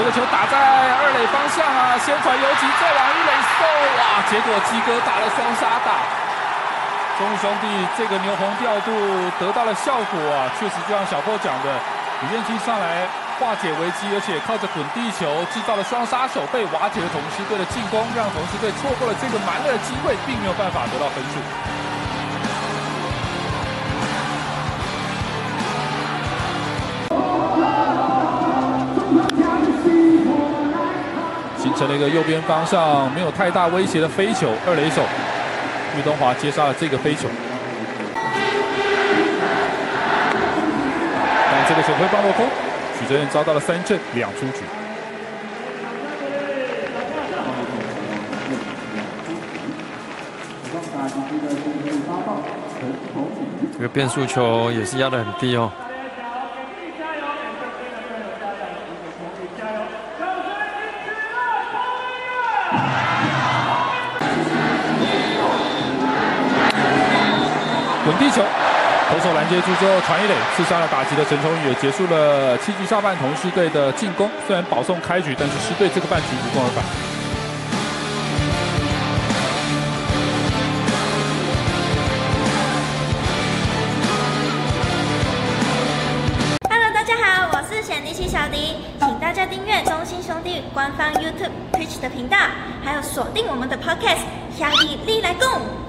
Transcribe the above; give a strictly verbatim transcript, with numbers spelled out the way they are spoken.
这个球打在二垒方向啊，先传游击，再往一垒送，哇！结果基哥打了双杀打。中信兄弟这个牛棚调度得到了效果啊，确实就像小波讲的，李彦青上来化解危机，而且靠着滚地球制造了双杀手背，瓦解了同师队的进攻，让同师队错过了这个蛮热的机会，并没有办法得到分数。形成了一个右边方向没有太大威胁的飞球，二垒手岳东华接杀了这个飞球，但这个球挥棒落空，许哲彦遭到了三振两出局。 这个变速球也是压得很低哦。 滚地球，投手拦截住之后传一垒，刺伤了打击的陈崇宇，也结束了七局下半同师队的进攻。虽然保送开局，但是狮队这个半局无功而返。 Hello， 大家好，我是显力奇小迪，请大家订阅中信兄弟官方 YouTube、Twitch 的频道，还有锁定我们的 Podcast， 下地力来共。